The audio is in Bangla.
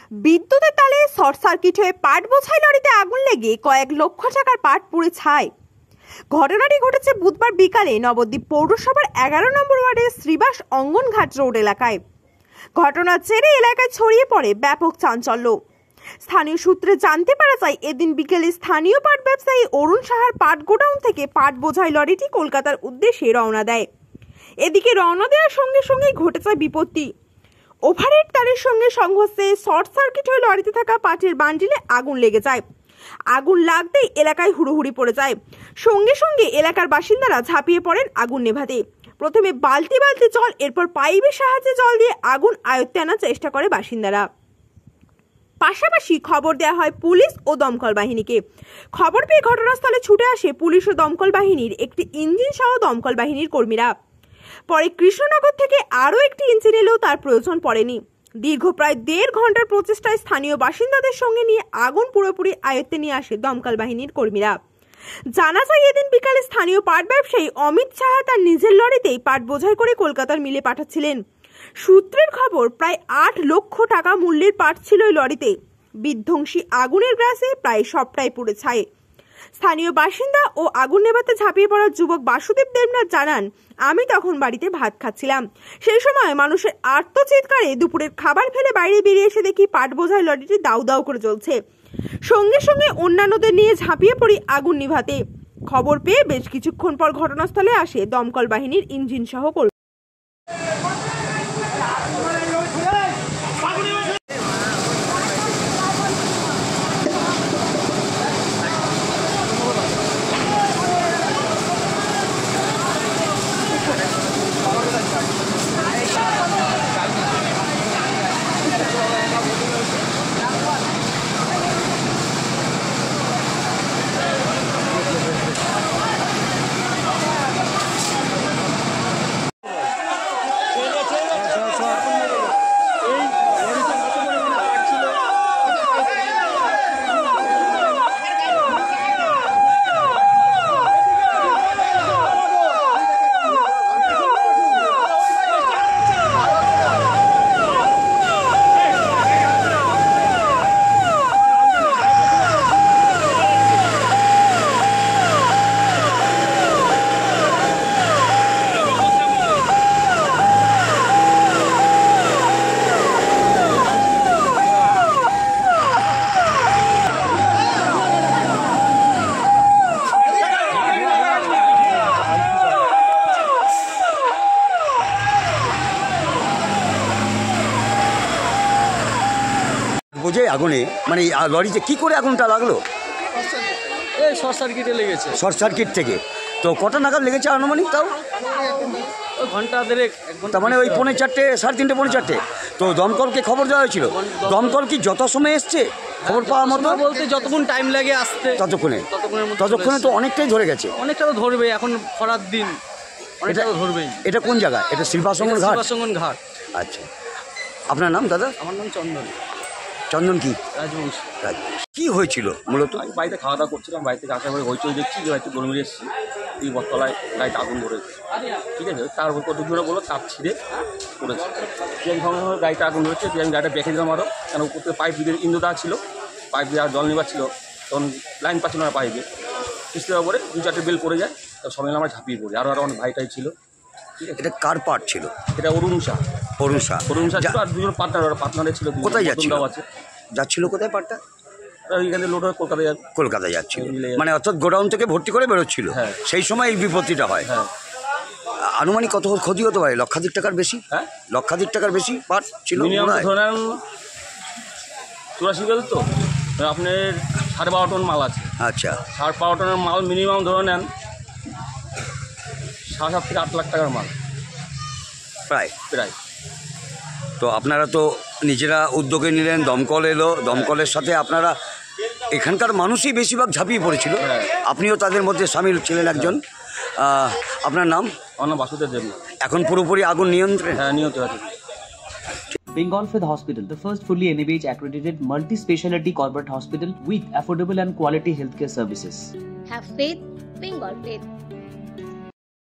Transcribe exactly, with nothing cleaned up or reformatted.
বিদ্যুতের তালে শর্ট সার্কিট হয়ে পাট বোঝাই লরিতে আগুন লেগে কয়েক লক্ষ টাকার পাট পুড়ে ছাই। ঘটনাটি ঘটেছে বুধবার বিকালে নবদ্বীপ পৌরসভার এগারো নম্বর ওয়ার্ডের শ্রীবাস অঙ্গনঘাট রোড এলাকায়। ঘটনার জেরে এলাকায় ছড়িয়ে পড়ে ব্যাপক চাঞ্চল্য। স্থানীয় সূত্রে জানতে পারা যায়, এদিন বিকেলে স্থানীয় পাট ব্যবসায়ী অরুণ সাহার পাট গোডাউন থেকে পাট বোঝাই লরিটি কলকাতার উদ্দেশ্যে রওনা দেয়। এদিকে রওনা দেওয়ার সঙ্গে সঙ্গেই ঘটে যায় বিপত্তি। ওভারহেড তারের সঙ্গে সংঘর্ষে শর্ট সার্কিট হয়ে লরিতে থাকা পাটের বান্ডিলে আগুন লেগে যায়। আগুন লাগতেই এলাকায় হুড়োহুড়ি পড়ে যায়। সঙ্গে সঙ্গে এলাকার বাসিন্দারা ঝাঁপিয়ে পড়েন আগুন নেভাতে। প্রথমে বালতি বালতি জল, এরপর পাইপের সাহায্যে জল দিয়ে আগুন আয়ত্তে আনার চেষ্টা করে বাসিন্দারা। পাশাপাশি খবর দেওয়া হয় পুলিশ ও দমকল বাহিনীকে। খবর পেয়ে ঘটনাস্থলে ছুটে আসে পুলিশ ও দমকল বাহিনীর একটি ইঞ্জিন সহ দমকল বাহিনীর কর্মীরা। পরে কৃষ্ণনগর থেকে আরও একটি ইঞ্জিন এলেও তার প্রয়োজন পড়েনি। দীর্ঘ প্রায় দেড় ঘন্টার প্রচেষ্টায় স্থানীয় বাসিন্দাদের সঙ্গে নিয়ে আগুন পুরোপুরি আয়ত্তে নিয়ে আসে দমকল বাহিনীর কর্মীরা। জানা যায়, এদিন বিকালে স্থানীয় পাট ব্যবসায়ী অমিত সাহা তার নিজের লরিতেই পাট বোঝাই করে কলকাতার মিলে পাঠাচ্ছিলেন। সূত্রের খবর, প্রায় আট লক্ষ টাকা মূল্যের পাট ছিল এই লরিতে। বিধ্বংসী আগুনের গ্রাসে প্রায় সবটাই পুড়ে ছাই। স্থানীয় বাসিন্দা ও আগুন নেভাতে ঝাঁপিয়ে পড়া যুবক বাসুদেব দেবনাথ জানান, আমি তখন বাড়িতে ভাত খাচ্ছিলাম। সেই সময় মানুষের আর্তচিৎকারে দুপুরের খাবার ফেলে বাইরে বেরিয়ে এসে দেখি পাট বোঝাই লরিটি দাউ দাউ করে জ্বলছে। সঙ্গে সঙ্গে অন্যান্যদের নিয়ে ঝাঁপিয়ে পড়ি আগুন নিভাতে। খবর পেয়ে বেশ কিছুক্ষণ পর ঘটনাস্থলে আসে দমকল বাহিনীর ইঞ্জিন সহ কর্মী। বোঝে আগুনে মানে লরিতে কি করে আগুনটা লাগলো? এই শর্ট সার্কিটে লেগেছে। শর্ট সার্কিট থেকে তো কটা নাগাদ লেগেছে আনুমানিক? তাও ওই ঘন্টা দেড়েক, তার মানে ওই পৌনে চারটে সাড়ে তিনটে পৌনে চারটে। তো দমকলকে খবর দেওয়া হয়েছিল? দমকল কি যত সময় এসছে খবর পাওয়া মতো? বলতে যতক্ষণ টাইম লাগে আসতে ততক্ষণে ততক্ষণে তো অনেকটাই ধরে গেছে। অনেকটা তো ধরবে, এখন খরার দিন অনেকটা তো ধরবেই। এটা কোন জায়গা? এটা শ্রীবাস অঙ্গনঘাট। শ্রীবাস অঙ্গনঘাট। আচ্ছা, আপনার নাম দাদা? আমার নাম চন্দন। চন্দন কি রাজবংশী। কি হয়েছিল মূলত? আমি বাড়িতে খাওয়া দাওয়া করছিলাম, বাড়ি থেকে আসার পরে হইচই দেখছি যে বাড়িতে গরমিরে এসেছি, এই বটতলায় গাড়িতে আগুন ধরেছে। ঠিক আছে, তার উপর কতজনে বললো তাপ ছিঁড়ে পড়েছে। সেই সঙ্গে সঙ্গে গাড়িতে আগুন ধরেছে, দিয়ে আমি গাড়িটা বেঁকে দিলাম আরও, কেন উপর থেকে পাইপ দিয়ে ইন্দু দেওয়া ছিল, পাইপ দিয়ে আর জল নেবার ছিল, তখন লাইন পাচ্ছিল না পাইপে। কিস্তি দেওয়ার পরে দু চারটে বেল পড়ে যায়, তো সবাই আমরা ঝাঁপিয়ে পড়ি। আরও আরও অনেক ভাইটাই ছিল। ঠিক আছে, এটা কার পার্ট ছিল? এটা অরুণ শাহ। অরুণ শাহ অরুণ শাহ ছিল, আর দুজন পার্টনার পার্টনারে ছিল। কোথায় যাচ্ছিল? আছে যাচ্ছিল কোথায় পাটটা? ওইখানে লোড হয়ে কলকাতায় যাচ্ছে। কলকাতায় যাচ্ছিল, মানে অর্থাৎ গোডাউন থেকে ভর্তি করে বেরোচ্ছিল। হ্যাঁ, সেই সময় এই বিপত্তিটা হয়। হ্যাঁ, আনুমানিক কত ক্ষতি হতে পারে? লক্ষাধিক টাকার বেশি? হ্যাঁ, লক্ষাধিক টাকার বেশি পাট ছিল। মিনিমাম ধরেন চুরাশি গেল, তো আপনার সাড়ে বারো টন মাল আছে। আচ্ছা, সাড়ে বারো টনের মাল মিনিমাম ধরে নেন সাড়ে সাত থেকে আট লাখ টাকার মাল প্রায় প্রায়। তো আপনারা তো নিজেরা উদ্যোগে নিলেন, দমকল এলো, দমকলের সাথে আপনারা এখানকার মানুষই বেশিরভাগ ঝাঁপিয়ে পড়েছিল, আপনিও তাদের মধ্যে সামিল ছিলেন একজন। আপনার নাম? আমার নাম বাসুদেব দেবনাথ। এখন পুরোপুরি আগুন নিয়ন্ত্রণে? হ্যাঁ, নিয়ন্ত্রণ আছে। Bengal Fifth Hospital, the first fully N A B H accredited multi-speciality corporate hospital with affordable and quality healthcare services. Have faith, Bengal Faith.